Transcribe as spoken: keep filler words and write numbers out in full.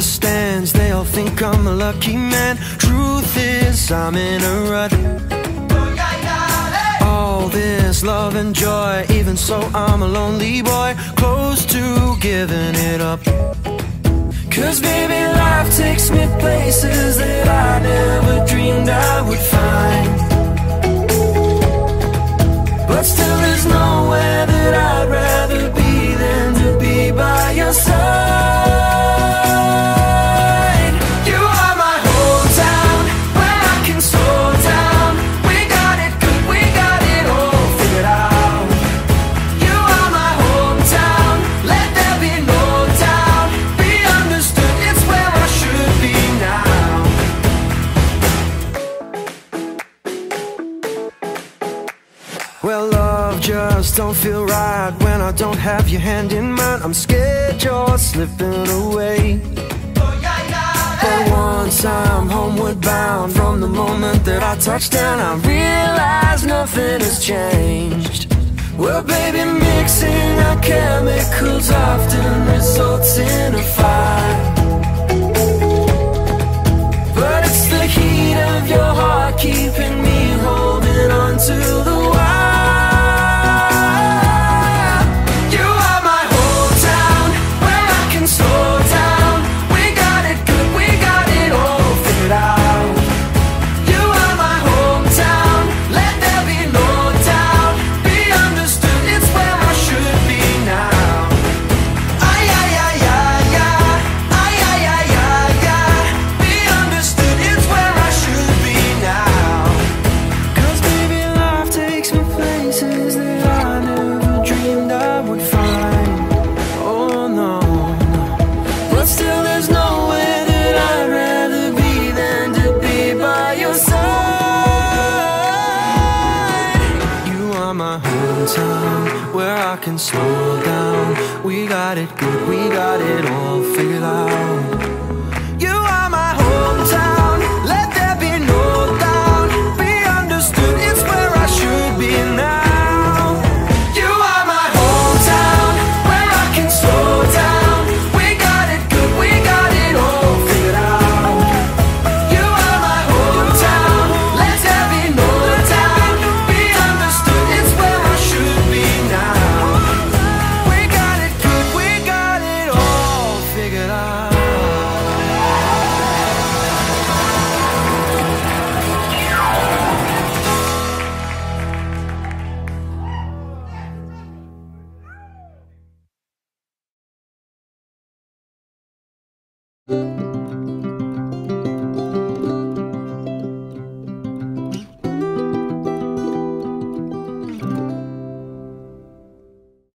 understands. They all think I'm a lucky man. Truth is, I'm in a rut. All this love and joy, even so I'm a lonely boy, close to giving it up. Cause baby, life takes me places that I never dreamed I would find. But still there's nowhere that I'd rather be than to be by your side. You are my hometown, where I can slow down. We got it good, we got it all figured out. You are my hometown, let there be no doubt. Be understood, it's where I should be now. Well, love just don't feel right when I don't have your hand in mine. I'm scared you're slipping away. But once I'm homeward bound, from the moment that I touch down, I realize nothing has changed. Well, baby, mixing our chemicals often results in a fight. But it's the heat of your heart keeping me holding on to the wire. You are my hometown, where I can slow down. We got it good, we got it all figured out. You are my hometown, let there be no doubt. Be understood, it's where I should be now. Ay, ay, ay, ay, ay. Ay, ay, ay, ay, ay. Be understood, it's where I should be now. Cause baby, life takes me places that I never dreamed I would find. Oh no, no. But still there's nowhere that I'd rather be than to be by your side. You are my hometown, where I can slow down. We got it good, we got it all figured out. You are my hometown, let there be no doubt. Be understood, it's where I should be now. You are my hometown, where I can slow down. We got it good, we got it all figured out. You are my hometown, let there be no doubt. Be understood, it's where I should be now. We got it good, we got it all figured out.